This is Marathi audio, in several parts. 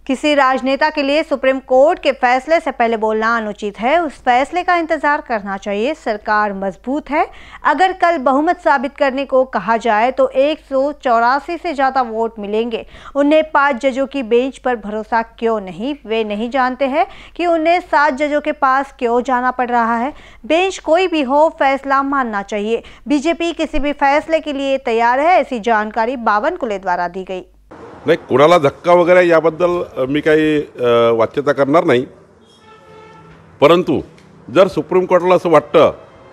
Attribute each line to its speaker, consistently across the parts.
Speaker 1: किसी राजनेता के लिए सुप्रीम कोर्ट के फैसले से पहले बोलना अनुचित है। उस फैसले का इंतजार करना चाहिए। सरकार मजबूत है। अगर कल बहुमत साबित करने को कहा जाए तो 184 से ज़्यादा वोट मिलेंगे। उन्हें 5 जजों की बेंच पर भरोसा क्यों नहीं? वे नहीं जानते हैं कि उन्हें 7 जजों के पास क्यों जाना पड़ रहा है। बेंच कोई भी हो, फैसला मानना चाहिए। बीजेपी किसी भी फैसले के लिए तैयार है, ऐसी जानकारी बावनकुळे द्वारा दी गई।
Speaker 2: नाही, कोणाला धक्का वगैरे याबद्दल मी काही वाच्यता करणार नाही, परंतु जर सुप्रीम कोर्टाला असं वाटतं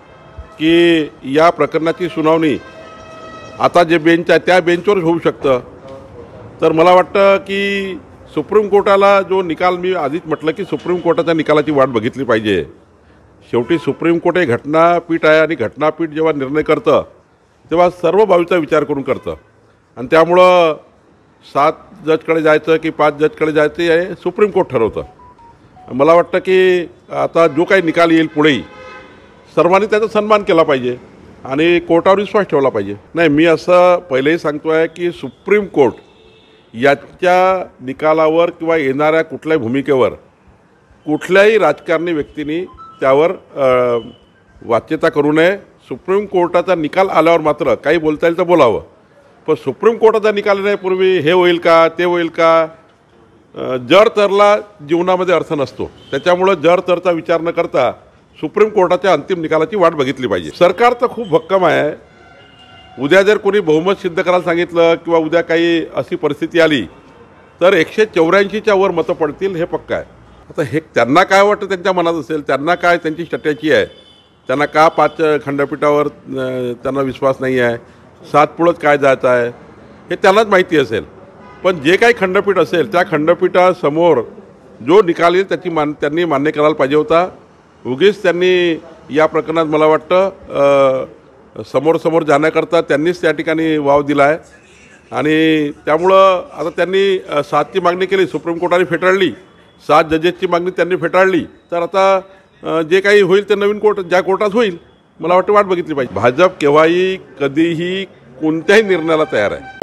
Speaker 2: की या प्रकरणाची सुनावणी आता जे बेंच आहे त्या बेंचवर होऊ शकतं, तर मला वाटतं की सुप्रीम कोर्टाला जो निकाल, मी आधीच म्हटलं की सुप्रीम कोर्टाच्या निकालाची वाट बघितली पाहिजे। शेवटी सुप्रीम कोर्ट हे घटनापीठ आहे आणि घटनापीठ जेव्हा निर्णय करतं तेव्हा सर्व बाजूचा विचार करून करतं आणि त्यामुळं 7 जजकडे जायचं की 5 जजकडे जायचं हे सुप्रीम कोर्ट ठरवतं। मला वाटतं की आता जो काही निकाल येईल पुढेही सर्वांनी त्याचा सन्मान केला पाहिजे आणि कोर्टावर विश्वास ठेवला पाहिजे। नाही, मी असं पहिलेही सांगतो आहे की सुप्रीम कोर्ट याच्या निकालावर किंवा येणाऱ्या कुठल्याही भूमिकेवर कुठल्याही राजकारणी व्यक्तींनी त्यावर वाच्यता करू नये। सुप्रीम कोर्टाचा निकाल आल्यावर मात्र काही बोलता येईल तर बोलावं, पण सुप्रीम कोर्टाचा निकाल येण्यापूर्वी हे होईल का ते होईल का, जर तरला जीवनामध्ये अर्थ नसतो। त्याच्यामुळे जर तरचा विचार न करता सुप्रीम कोर्टाच्या अंतिम निकालाची वाट बघितली पाहिजे। सरकार तर खूप भक्कम आहे। उद्या जर कोणी बहुमत सिद्ध करायला सांगितलं किंवा उद्या काही अशी परिस्थिती आली तर 184च्या वर मतं पडतील, हे पक्का आहे। आता हे त्यांना काय वाटतं, त्यांच्या मनात असेल, त्यांना काय त्यांची स्ट्रॅटेजी आहे, त्यांना का 5 खंडपीठावर त्यांना विश्वास नाही आहे, 7 पुढंच काय जायचं आहे हे त्यांनाच माहिती असेल। पण जे काही खंडपीठ असेल त्या खंडपीठासमोर जो निकाल येईल त्यांनी मान्य करायला पाहिजे होता। उगीच त्यांनी या प्रकरणात मला वाटतं समोर जाण्याकरता त्यांनीच त्या ठिकाणी वाव दिला आहे आणि त्यामुळं आता त्यांनी 7ची मागणी केली, सुप्रीम कोर्टाने फेटाळली, 7 जजेसची मागणी त्यांनी फेटाळली, तर आता जे काही होईल ते नवीन कोर्ट ज्या कोर्टात होईल मला वाटतं वाट बघितली पाहिजे। भाजप केव्हाही कधीही कोणत्याही निर्णयाला तयार आहे।